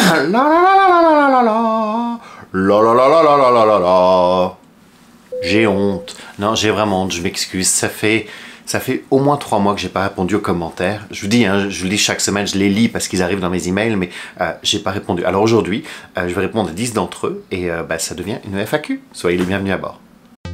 La la la la la la la la la la la la la la la la. J'ai honte. Non, j'ai vraiment honte, je m'excuse. Ça fait au moins 3 mois que j'ai pas répondu aux commentaires. Je vous dis, hein, je vous lis chaque semaine, je les lis parce qu'ils arrivent dans mes emails, mais j'ai pas répondu. Alors aujourd'hui, je vais répondre à 10 d'entre eux et ça devient une FAQ. Soyez les bienvenus à bord.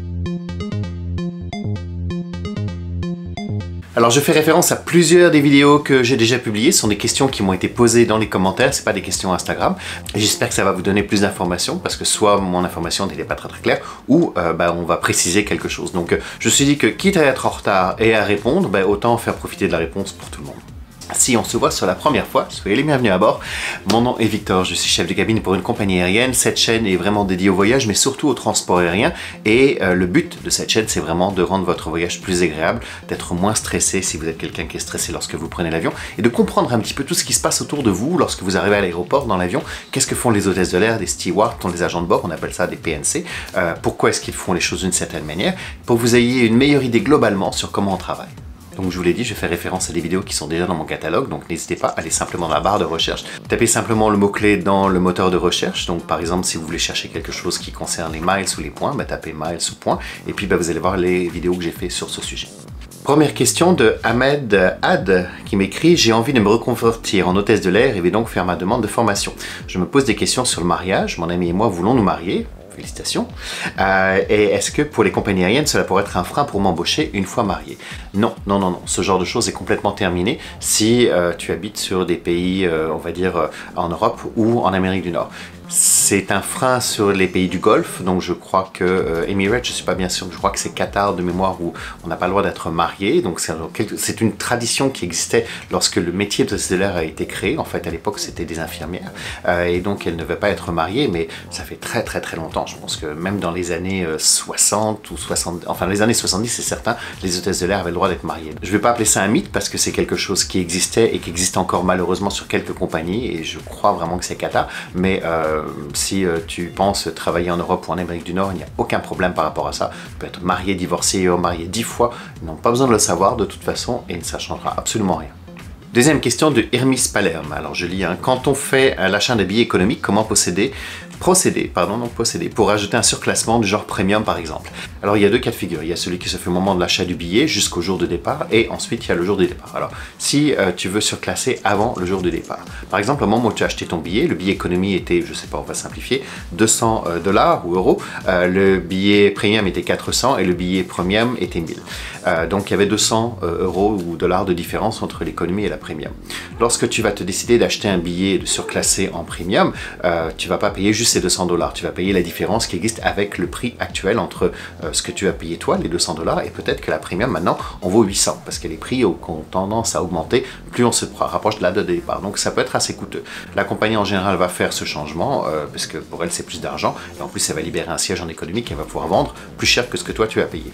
Alors je fais référence à plusieurs des vidéos que j'ai déjà publiées, ce sont des questions qui m'ont été posées dans les commentaires, c'est pas des questions Instagram. J'espère que ça va vous donner plus d'informations, parce que soit mon information n'était pas très claire, ou on va préciser quelque chose. Donc je me suis dit que quitte à être en retard et à répondre, autant faire profiter de la réponse pour tout le monde. Si on se voit sur la première fois, soyez les bienvenus à bord. Mon nom est Victor, je suis chef de cabine pour une compagnie aérienne. Cette chaîne est vraiment dédiée au voyage, mais surtout au transport aérien. Et le but de cette chaîne, c'est vraiment de rendre votre voyage plus agréable, d'être moins stressé si vous êtes quelqu'un qui est stressé lorsque vous prenez l'avion, et de comprendre un petit peu tout ce qui se passe autour de vous lorsque vous arrivez à l'aéroport, dans l'avion. Qu'est-ce que font les hôtesses de l'air, des stewards, les agents de bord, on appelle ça des PNC. Pourquoi est-ce qu'ils font les choses d'une certaine manière, pour que vous ayez une meilleure idée globalement sur comment on travaille. Donc je vous l'ai dit, je fais référence à des vidéos qui sont déjà dans mon catalogue, donc n'hésitez pas à aller simplement dans la barre de recherche. Tapez simplement le mot-clé dans le moteur de recherche, donc par exemple si vous voulez chercher quelque chose qui concerne les miles ou les points, tapez miles ou points, et puis vous allez voir les vidéos que j'ai fait sur ce sujet. Première question de Ahmed Had qui m'écrit « J'ai envie de me reconvertir en hôtesse de l'air et vais donc faire ma demande de formation. Je me pose des questions sur le mariage, mon ami et moi voulons nous marier. » Félicitations. Et est-ce que pour les compagnies aériennes, cela pourrait être un frein pour m'embaucher une fois marié? Non, non, non, non. Ce genre de choses est complètement terminé si tu habites sur des pays, on va dire, en Europe ou en Amérique du Nord. C'est un frein sur les pays du Golfe, donc je crois que Emirates, je ne suis pas bien sûr, je crois que c'est Qatar de mémoire où on n'a pas le droit d'être marié, donc c'est une tradition qui existait lorsque le métier de l'air a été créé. En fait, à l'époque, c'était des infirmières, et donc elles ne devaient pas être mariées, mais ça fait très très très longtemps. Je pense que même dans les années 60 ou 70, enfin les années 70, c'est certain, les hôtesses de l'air avaient le droit d'être mariées. Je ne vais pas appeler ça un mythe parce que c'est quelque chose qui existait et qui existe encore malheureusement sur quelques compagnies, et je crois vraiment que c'est Qatar, mais si tu penses travailler en Europe ou en Amérique du Nord, il n'y a aucun problème par rapport à ça. Tu peux être marié, divorcé, marié 10 fois, ils n'ont pas besoin de le savoir de toute façon et ça ne changera absolument rien. Deuxième question de Hermis Palerme. Alors je lis, quand on fait l'achat de billets économiques, comment procéder pour ajouter un surclassement du genre premium par exemple. Alors il y a deux cas de figure, il y a celui qui se fait au moment de l'achat du billet jusqu'au jour de départ et ensuite il y a le jour du départ. Alors si tu veux surclasser avant le jour du départ, par exemple au moment où tu as acheté ton billet, le billet économie était, je sais pas, on va simplifier, 200 $ ou euros, le billet premium était 400 et le billet premium était 1000. Donc il y avait 200 € ou dollars de différence entre l'économie et la premium. Lorsque tu vas te décider d'acheter un billet de surclassé en premium, tu vas pas payer juste ces 200 $, tu vas payer la différence qui existe avec le prix actuel entre ce que tu as payé toi, les 200 $ et peut-être que la premium maintenant en vaut 800 parce que les prix ont tendance à augmenter plus on se rapproche de la date de départ. Donc ça peut être assez coûteux. La compagnie en général va faire ce changement parce que pour elle c'est plus d'argent et en plus elle va libérer un siège en économie qu'elle va pouvoir vendre plus cher que ce que toi tu as payé.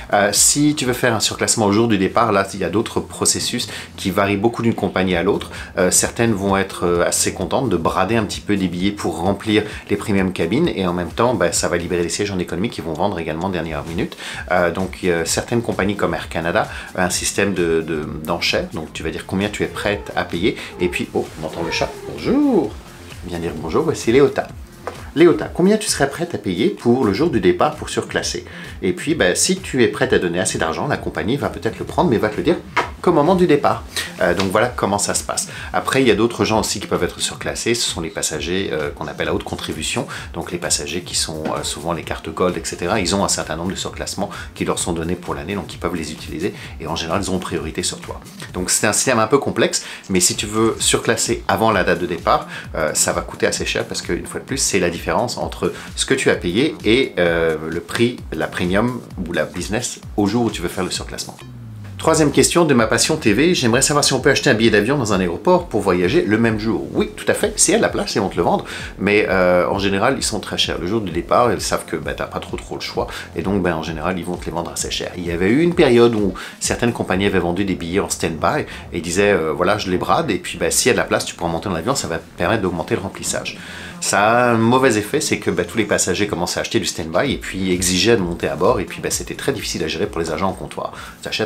Si tu veux faire un surclassement au jour du départ, là il y a d'autres processus qui varient beaucoup d'une compagnie à l'autre. Certaines vont être assez contentes de brader un petit peu des billets pour remplir les premium cabines et en même temps ça va libérer les sièges en économie qui vont vendre également dernière minute. Donc certaines compagnies comme Air Canada un système d'enchères, donc tu vas dire combien tu es prête à payer et puis oh on entend le chat, bonjour, viens dire bonjour, voici Léota. Léota, combien tu serais prête à payer pour le jour du départ pour surclasser? Et puis si tu es prête à donner assez d'argent, la compagnie va peut-être le prendre mais va te le dire qu'au moment du départ. Donc voilà comment ça se passe. Après, il y a d'autres gens aussi qui peuvent être surclassés, ce sont les passagers qu'on appelle à haute contribution, donc les passagers qui sont souvent les cartes Gold, etc. Ils ont un certain nombre de surclassements qui leur sont donnés pour l'année, donc ils peuvent les utiliser, et en général, ils ont priorité sur toi. Donc c'est un système un peu complexe, mais si tu veux surclasser avant la date de départ, ça va coûter assez cher, parce qu'une fois de plus, c'est la différence entre ce que tu as payé et le prix, la premium ou la business au jour où tu veux faire le surclassement. Troisième question de ma passion TV, j'aimerais savoir si on peut acheter un billet d'avion dans un aéroport pour voyager le même jour. Oui, tout à fait, c'est à la place et on te le vendre, mais en général, ils sont très chers. Le jour du départ, ils savent que tu n'as pas trop le choix, et donc en général, ils vont te les vendre assez cher. Il y avait eu une période où certaines compagnies avaient vendu des billets en stand-by et disaient, voilà, je les brade, et puis s'il y a de la place, tu pourras monter dans l'avion, ça va permettre d'augmenter le remplissage. Ça a un mauvais effet, c'est que tous les passagers commençaient à acheter du stand-by et puis exigeaient de monter à bord, et puis c'était très difficile à gérer pour les agents en comptoir. Tu achètes un stand-by,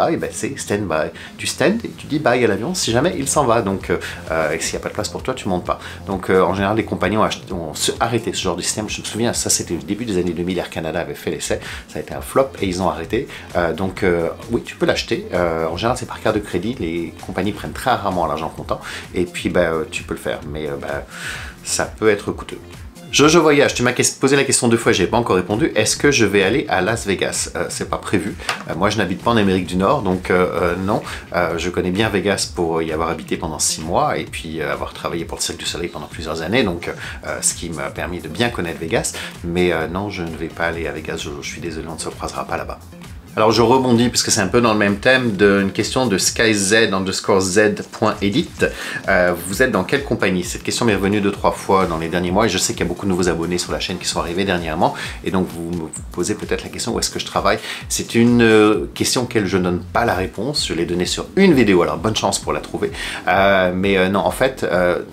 stand-by, ben, c'est stand-by. Tu stand et tu dis bye à l'avion si jamais il s'en va. Donc, et s'il n'y a pas de place pour toi, tu montes pas. Donc, en général, les compagnies ont arrêté ce genre de système. Je me souviens, ça c'était au début des années 2000, Air Canada avait fait l'essai. Ça a été un flop et ils ont arrêté. Donc, oui, tu peux l'acheter. En général, c'est par carte de crédit. Les compagnies prennent très rarement l'argent comptant. Et puis, ben, tu peux le faire. Mais ben, ça peut être coûteux. Jojo Voyage, tu m'as posé la question 2 fois, j'ai pas encore répondu. Est-ce que je vais aller à Las Vegas? C'est pas prévu. Moi, je n'habite pas en Amérique du Nord, donc non. Je connais bien Vegas pour y avoir habité pendant 6 mois et puis avoir travaillé pour le Cirque du Soleil pendant plusieurs années, donc ce qui m'a permis de bien connaître Vegas. Mais non, je ne vais pas aller à Vegas, Jojo, je suis désolé, on ne se croisera pas là-bas. Alors je rebondis, puisque c'est un peu dans le même thème, d'une question de skyz_z.edit. Vous êtes dans quelle compagnie? Cette question m'est revenue 2-3 fois dans les derniers mois, et je sais qu'il y a beaucoup de nouveaux abonnés sur la chaîne qui sont arrivés dernièrement, et donc vous me posez peut-être la question où est-ce que je travaille. C'est une question auquel je ne donne pas la réponse, je l'ai donnée sur une vidéo, alors bonne chance pour la trouver. Non, en fait,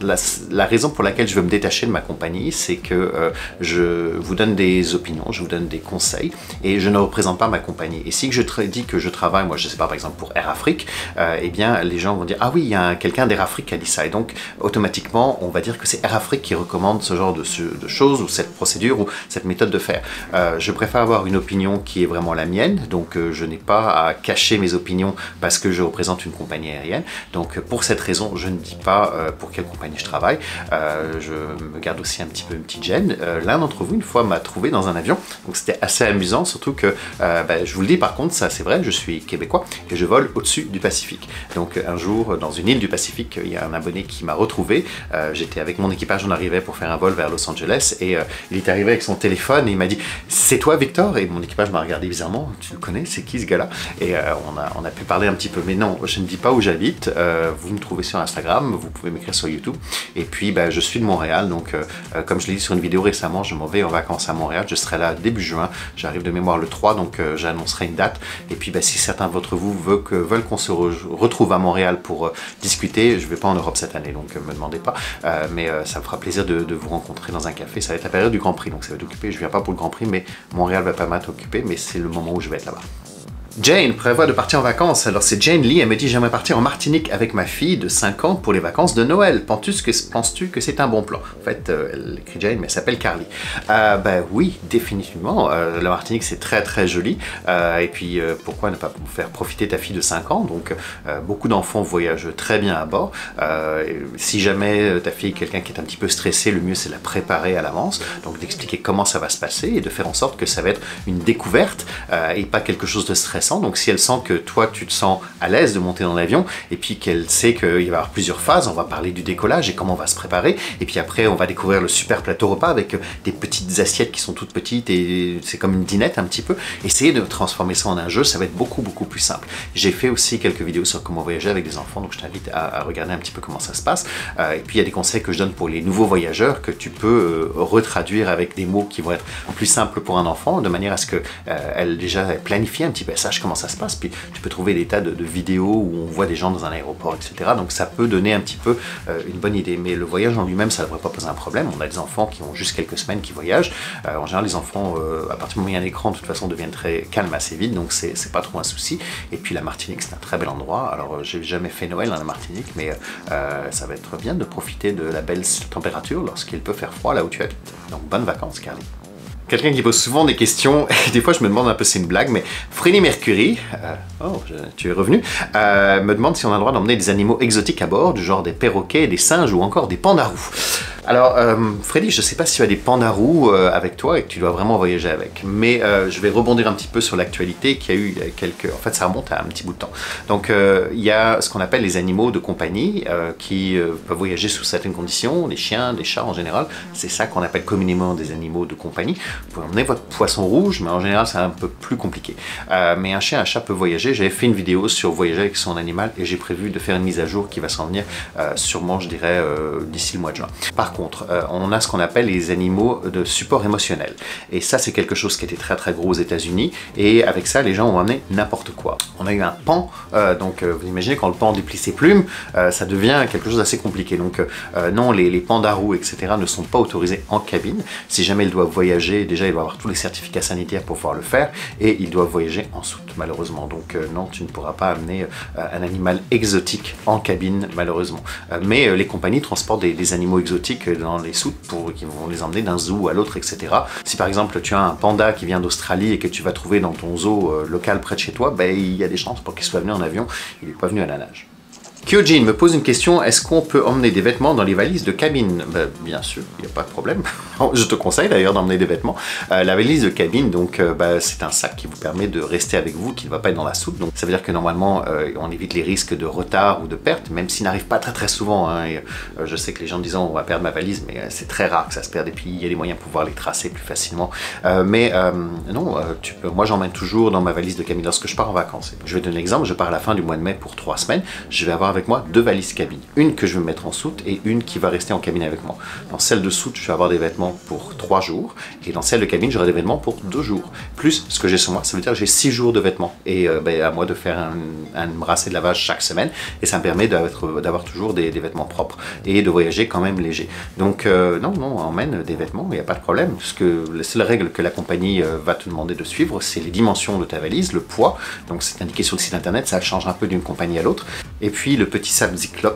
la raison pour laquelle je veux me détacher de ma compagnie, c'est que je vous donne des opinions, je vous donne des conseils, et je ne représente pas ma compagnie. Et si je dis que je travaille, moi je sais pas, par exemple pour Air Afrique, eh bien les gens vont dire ah oui, il y a quelqu'un d'Air Afrique qui a dit ça, et donc automatiquement on va dire que c'est Air Afrique qui recommande ce genre de choses, ou cette procédure, ou cette méthode de faire. Je préfère avoir une opinion qui est vraiment la mienne, donc je n'ai pas à cacher mes opinions parce que je représente une compagnie aérienne. Donc pour cette raison, je ne dis pas pour quelle compagnie je travaille. Je me garde aussi un petit peu une petite gêne. L'un d'entre vous une fois m'a trouvé dans un avion, donc c'était assez amusant, surtout que je vous le dis, par contre, ça c'est vrai, je suis québécois et je vole au-dessus du Pacifique. Donc un jour, dans une île du Pacifique, il y a un abonné qui m'a retrouvé. J'étais avec mon équipage, on arrivait pour faire un vol vers Los Angeles, et il est arrivé avec son téléphone et il m'a dit « C'est toi Victor ?» Et mon équipage m'a regardé bizarrement. « Tu le connais? C'est qui ce gars-là » Et on a pu parler un petit peu. Mais non, je ne dis pas où j'habite. Vous me trouvez sur Instagram, vous pouvez m'écrire sur YouTube. Et puis, je suis de Montréal. Donc, comme je l'ai dit sur une vidéo récemment, je m'en vais en vacances à Montréal. Je serai là début juin. J'arrive de mémoire le 3, donc j'annoncerai une date. Et puis si certains d'entre vous veulent qu'on se retrouve à Montréal pour discuter, je ne vais pas en Europe cette année, donc me demandez pas, mais ça me fera plaisir de vous rencontrer dans un café. Ça va être la période du Grand Prix, donc ça va être occupé. Je ne viens pas pour le Grand Prix, mais Montréal va pas mal occupé, mais c'est le moment où je vais être là-bas. Jane prévoit de partir en vacances. Alors c'est Jane Lee, elle me dit j'aimerais partir en Martinique avec ma fille de 5 ans pour les vacances de Noël. Penses-tu que c'est un bon plan? En fait, elle écrit Jane, mais elle s'appelle Carly. Oui, définitivement. La Martinique c'est très très joli. Et puis pourquoi ne pas faire profiter ta fille de 5 ans? Donc beaucoup d'enfants voyagent très bien à bord. Si jamais ta fille est quelqu'un qui est un petit peu stressé, le mieux c'est de la préparer à l'avance. Donc d'expliquer comment ça va se passer et de faire en sorte que ça va être une découverte et pas quelque chose de stressant. Donc si elle sent que toi tu te sens à l'aise de monter dans l'avion, et puis qu'elle sait qu'il va y avoir plusieurs phases, on va parler du décollage et comment on va se préparer, et puis après on va découvrir le super plateau repas avec des petites assiettes qui sont toutes petites, et c'est comme une dînette un petit peu. Essayez de transformer ça en un jeu, ça va être beaucoup plus simple. J'ai fait aussi quelques vidéos sur comment voyager avec des enfants, donc je t'invite à regarder un petit peu comment ça se passe. Et puis il y a des conseils que je donne pour les nouveaux voyageurs que tu peux retraduire avec des mots qui vont être plus simples pour un enfant, de manière à ce que elle planifie un petit peu ça, comment ça se passe, puis tu peux trouver des tas de vidéos où on voit des gens dans un aéroport, etc. Donc ça peut donner un petit peu une bonne idée, mais le voyage en lui-même, ça ne devrait pas poser un problème. On a des enfants qui ont juste quelques semaines qui voyagent. En général, les enfants, à partir du moment où il y a un écran, de toute façon, deviennent très calmes assez vite, donc c'est pas trop un souci. Et puis la Martinique, c'est un très bel endroit. Alors, j'ai jamais fait Noël dans la Martinique, mais ça va être bien de profiter de la belle température lorsqu'il peut faire froid là où tu habites. Donc, bonnes vacances, Carly. Quelqu'un qui pose souvent des questions, et des fois je me demande un peu si c'est une blague, mais Freddie Mercury, tu es revenu, me demande si on a le droit d'emmener des animaux exotiques à bord, du genre des perroquets, des singes ou encore des pandarous. Alors, Freddy, je ne sais pas si tu as des pandarous avec toi et que tu dois vraiment voyager avec, mais je vais rebondir un petit peu sur l'actualité qu'il y a eu il y a quelques... En fait, ça remonte à un petit bout de temps. Donc, il y a ce qu'on appelle les animaux de compagnie qui peuvent voyager sous certaines conditions, les chiens, les chats en général. C'est ça qu'on appelle communément des animaux de compagnie. Vous pouvez emmener votre poisson rouge, mais en général, c'est un peu plus compliqué. Mais un chien, un chat peut voyager. J'avais fait une vidéo sur voyager avec son animal et j'ai prévu de faire une mise à jour qui va s'en venir sûrement, je dirais, d'ici le mois de juin. Par Par contre, on a ce qu'on appelle les animaux de support émotionnel. Et ça, c'est quelque chose qui était très très gros aux États-Unis. Et avec ça, les gens ont amené n'importe quoi. On a eu un pan, donc vous imaginez quand le pan déplie ses plumes, ça devient quelque chose d'assez compliqué. Donc non, les pandarous, etc. ne sont pas autorisés en cabine. Si jamais ils doivent voyager, déjà ils doivent avoir tous les certificats sanitaires pour pouvoir le faire, et ils doivent voyager en soute, malheureusement. Donc non, tu ne pourras pas amener un animal exotique en cabine, malheureusement. Mais les compagnies transportent des animaux exotiques dans les soutes qui vont les emmener d'un zoo à l'autre, etc. Si par exemple tu as un panda qui vient d'Australie et que tu vas trouver dans ton zoo local près de chez toi, ben, il y a des chances pour qu'il soit venu en avion, il n'est pas venu à la nage. Kyojin me pose une question, est-ce qu'on peut emmener des vêtements dans les valises de cabine? Ben, bien sûr, il n'y a pas de problème. Je te conseille d'ailleurs d'emmener des vêtements. La valise de cabine, donc, c'est un sac qui vous permet de rester avec vous, qui ne va pas être dans la soute. Donc ça veut dire que normalement, on évite les risques de retard ou de perte, même s'ils n'arrivent pas très souvent. Hein. Et, je sais que les gens disent on va perdre ma valise, mais c'est très rare que ça se perde. Et puis il y a des moyens pour pouvoir les tracer plus facilement. Non, moi j'emmène toujours dans ma valise de cabine lorsque je pars en vacances. Je vais te donner un exemple, je pars à la fin du mois de mai pour 3 semaines. Je vais avoir avec moi 2 valises cabine. Une que je vais mettre en soute et une qui va rester en cabine avec moi. Dans celle de soute, je vais avoir des vêtements pour 3 jours. Et dans celle de cabine, j'aurai des vêtements pour 2 jours. Plus ce que j'ai sur moi, ça veut dire que j'ai 6 jours de vêtements. Et à moi de faire un brassé de lavage chaque semaine. Et ça me permet d'avoir toujours des vêtements propres. Et de voyager quand même léger. Donc non, on emmène des vêtements, il n'y a pas de problème. Parce que la seule règle que la compagnie va te demander de suivre, c'est les dimensions de ta valise, le poids. Donc c'est indiqué sur le site internet, ça change un peu d'une compagnie à l'autre. Et puis le petit sac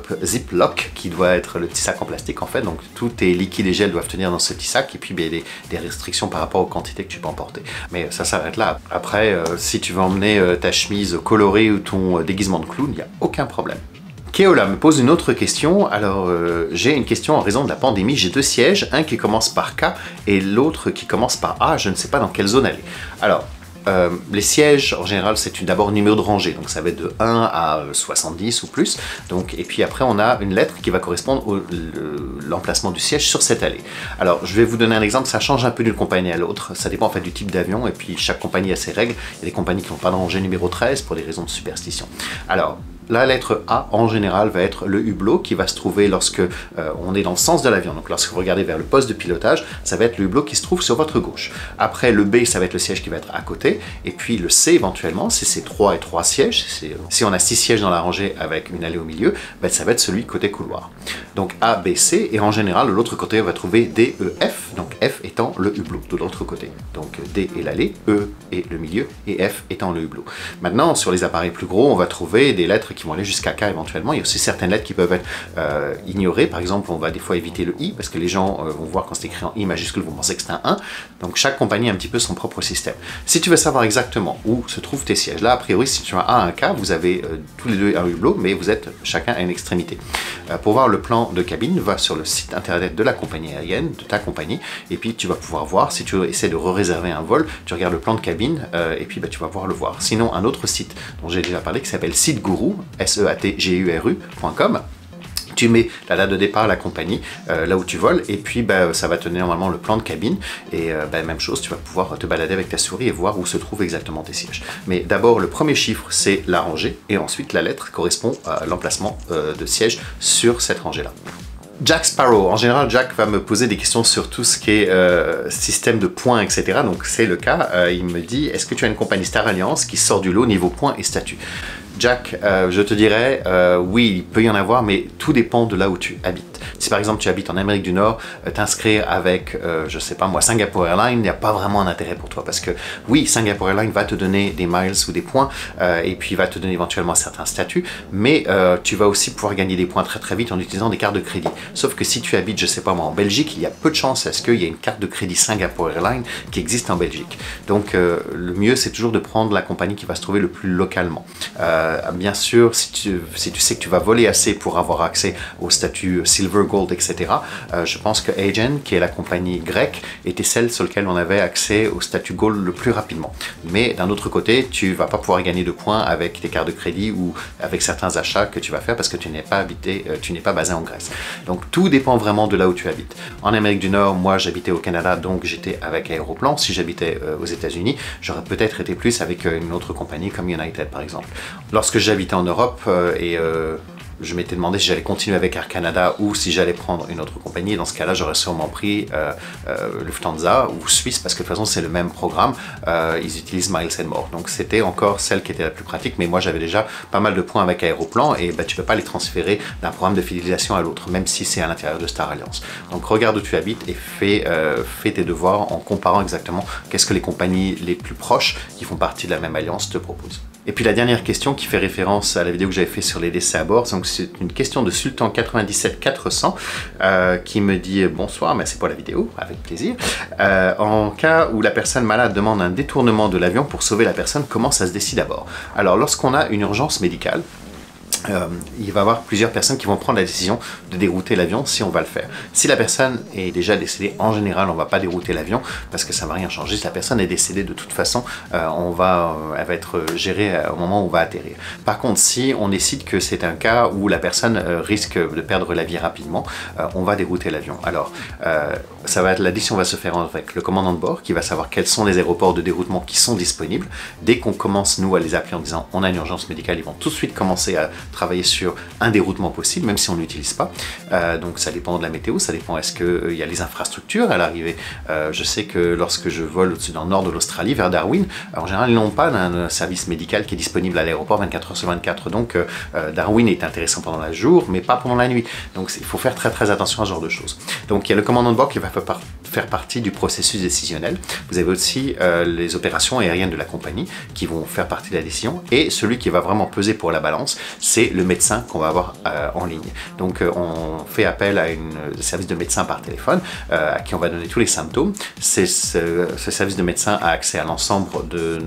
Ziploc qui doit être le petit sac en plastique en fait, donc tous tes liquides et gels doivent tenir dans ce petit sac, et puis il y a des restrictions par rapport aux quantités que tu peux emporter. Mais ça s'arrête là. Après, si tu veux emmener ta chemise colorée ou ton déguisement de clown, il n'y a aucun problème. Keola me pose une autre question. Alors, j'ai une question en raison de la pandémie. J'ai 2 sièges, un qui commence par K et l'autre qui commence par A. Je ne sais pas dans quelle zone aller. Alors, les sièges, en général, c'est d'abord numéro de rangée, donc ça va être de 1 à 70 ou plus. Donc, et puis après, on a une lettre qui va correspondre à l'emplacement du siège sur cette allée. Alors, je vais vous donner un exemple, ça change un peu d'une compagnie à l'autre, ça dépend en fait du type d'avion, et puis chaque compagnie a ses règles. Il y a des compagnies qui n'ont pas de rangée numéro 13 pour des raisons de superstition. Alors, la lettre A, en général, va être le hublot qui va se trouver lorsque on est dans le sens de l'avion. Donc lorsque vous regardez vers le poste de pilotage, ça va être le hublot qui se trouve sur votre gauche. Après, le B, ça va être le siège qui va être à côté. Et puis le C, éventuellement, si c'est 3 et 3 sièges, si on a 6 sièges dans la rangée avec une allée au milieu, ben, ça va être celui côté couloir. Donc A, B, C, et en général, de l'autre côté, on va trouver D, E, F. Donc F étant le hublot de l'autre côté. Donc D est l'allée, E est le milieu, et F étant le hublot. Maintenant, sur les appareils plus gros, on va trouver des lettres qui vont aller jusqu'à K éventuellement. Il y a aussi certaines lettres qui peuvent être ignorées. Par exemple, on va des fois éviter le I parce que les gens vont voir quand c'est écrit en I majuscule, vont penser que c'est un 1. Donc chaque compagnie a un petit peu son propre système. Si tu veux savoir exactement où se trouvent tes sièges, là a priori si tu as un A, un K, vous avez tous les deux un hublot, mais vous êtes chacun à une extrémité. Pour voir le plan de cabine, va sur le site internet de la compagnie aérienne, de ta compagnie, et puis tu vas pouvoir voir, si tu essaies de réserver un vol, tu regardes le plan de cabine, et puis tu vas pouvoir le voir. Sinon, un autre site dont j'ai déjà parlé qui s'appelle SiteGuru, SEATGURU.com. Tu mets la date de départ, la compagnie, là où tu voles, et puis ça va te donner normalement le plan de cabine, et même chose, tu vas pouvoir te balader avec ta souris et voir où se trouvent exactement tes sièges. Mais d'abord, le premier chiffre, c'est la rangée, et ensuite la lettre correspond à l'emplacement de siège sur cette rangée-là. Jack Sparrow, en général Jack va me poser des questions sur tout ce qui est système de points, etc. Donc c'est le cas, il me dit, est-ce que tu as une compagnie Star Alliance qui sort du lot niveau points et statut? Jack, je te dirais, oui, il peut y en avoir, mais tout dépend de là où tu habites. Si par exemple tu habites en Amérique du Nord, t'inscrire avec, je sais pas moi, Singapore Airlines, il n'y a pas vraiment un intérêt pour toi parce que oui, Singapore Airlines va te donner des miles ou des points et puis va te donner éventuellement certains statuts, mais tu vas aussi pouvoir gagner des points très vite en utilisant des cartes de crédit. Sauf que si tu habites, je sais pas moi, en Belgique, il y a peu de chances à ce qu'il y ait une carte de crédit Singapore Airlines qui existe en Belgique. Donc le mieux, c'est toujours de prendre la compagnie qui va se trouver le plus localement. Bien sûr, si tu sais que tu vas voler assez pour avoir accès au statut Silver, Gold, etc., je pense que Aegean, qui est la compagnie grecque, était celle sur laquelle on avait accès au statut Gold le plus rapidement. Mais d'un autre côté, tu vas pas pouvoir gagner de points avec tes cartes de crédit ou avec certains achats que tu vas faire parce que tu n'es pas basé en Grèce. Donc tout dépend vraiment de là où tu habites. En Amérique du Nord, moi j'habitais au Canada, donc j'étais avec Aéroplan. Si j'habitais aux États-Unis, j'aurais peut-être été plus avec une autre compagnie comme United par exemple. Lorsque j'habitais en Europe je m'étais demandé si j'allais continuer avec Air Canada ou si j'allais prendre une autre compagnie. Et dans ce cas-là, j'aurais sûrement pris Lufthansa ou Suisse parce que de toute façon, c'est le même programme. Ils utilisent Miles & More. Donc, c'était encore celle qui était la plus pratique. Mais moi, j'avais déjà pas mal de points avec Aéroplan et tu peux pas les transférer d'un programme de fidélisation à l'autre, même si c'est à l'intérieur de Star Alliance. Donc, regarde où tu habites et fais tes devoirs en comparant exactement qu'est-ce que les compagnies les plus proches qui font partie de la même alliance te proposent. Et puis la dernière question qui fait référence à la vidéo que j'avais fait sur les décès à bord, donc c'est une question de Sultan 97 400 qui me dit bonsoir, merci pour la vidéo, avec plaisir. En cas où la personne malade demande un détournement de l'avion pour sauver la personne, comment ça se décide à bord? Alors lorsqu'on a une urgence médicale, il va y avoir plusieurs personnes qui vont prendre la décision de dérouter l'avion si on va le faire. Si la personne est déjà décédée, en général, on ne va pas dérouter l'avion parce que ça ne va rien changer. Si la personne est décédée, de toute façon, elle va être gérée au moment où on va atterrir. Par contre, si on décide que c'est un cas où la personne risque de perdre la vie rapidement, on va dérouter l'avion. Alors, la décision va se faire avec le commandant de bord qui va savoir quels sont les aéroports de déroutement qui sont disponibles. Dès qu'on commence, nous, à les appeler en disant on a une urgence médicale, ils vont tout de suite commencer à travailler sur un déroutement possible, même si on ne l'utilise pas. Donc ça dépend de la météo, ça dépend est-ce qu'il y a les infrastructures à l'arrivée. Je sais que lorsque je vole au-dessus dans le nord de l'Australie, vers Darwin, en général, ils n'ont pas un service médical qui est disponible à l'aéroport 24 heures sur 24. Donc Darwin est intéressant pendant le jour, mais pas pendant la nuit. Donc il faut faire très attention à ce genre de choses. Donc il y a le commandant de bord qui va faire partie du processus décisionnel. Vous avez aussi les opérations aériennes de la compagnie qui vont faire partie de la décision. Et celui qui va vraiment peser pour la balance, c'est le médecin qu'on va avoir en ligne. Donc on fait appel à un service de médecin par téléphone à qui on va donner tous les symptômes. Ce service de médecin a accès à l'ensemble de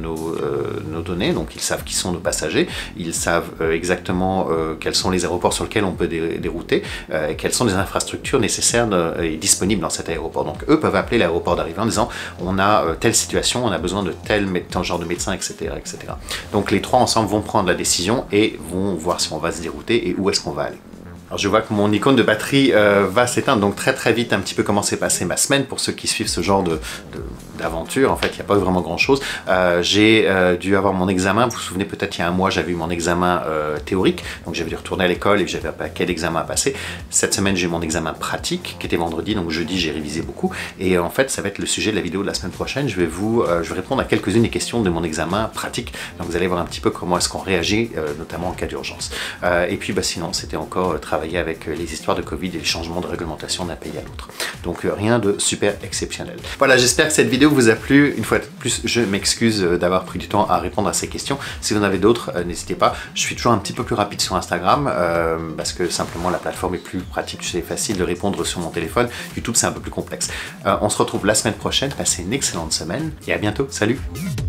nos données, donc ils savent qui sont nos passagers, ils savent exactement quels sont les aéroports sur lesquels on peut dérouter, et quelles sont les infrastructures nécessaires et disponibles dans cet aéroport. Donc eux peuvent appeler l'aéroport d'arrivée en disant on a telle situation, on a besoin de tel genre de médecin, etc., etc. Donc les trois ensemble vont prendre la décision et vont voir si on va se dérouter et où est-ce qu'on va aller. Alors je vois que mon icône de batterie va s'éteindre, donc très vite un petit peu comment s'est passée ma semaine pour ceux qui suivent ce genre d'aventure. En fait, il n'y a pas vraiment grand chose. J'ai dû avoir mon examen, vous vous souvenez peut-être il y a un mois, j'avais eu mon examen théorique, donc j'avais dû retourner à l'école et j'avais un paquet d'examens à passer. Cette semaine, j'ai eu mon examen pratique qui était vendredi, donc jeudi, j'ai révisé beaucoup. Et en fait, ça va être le sujet de la vidéo de la semaine prochaine. Je vais répondre à quelques-unes des questions de mon examen pratique. Donc vous allez voir un petit peu comment est-ce qu'on réagit, notamment en cas d'urgence. Et puis sinon, c'était encore avec les histoires de Covid et les changements de réglementation d'un pays à l'autre. Donc rien de super exceptionnel. Voilà, j'espère que cette vidéo vous a plu. Une fois de plus, je m'excuse d'avoir pris du temps à répondre à ces questions. Si vous en avez d'autres, n'hésitez pas. Je suis toujours un petit peu plus rapide sur Instagram parce que simplement la plateforme est plus pratique. C'est facile de répondre sur mon téléphone. YouTube, c'est un peu plus complexe. On se retrouve la semaine prochaine. Passez une excellente semaine et à bientôt. Salut!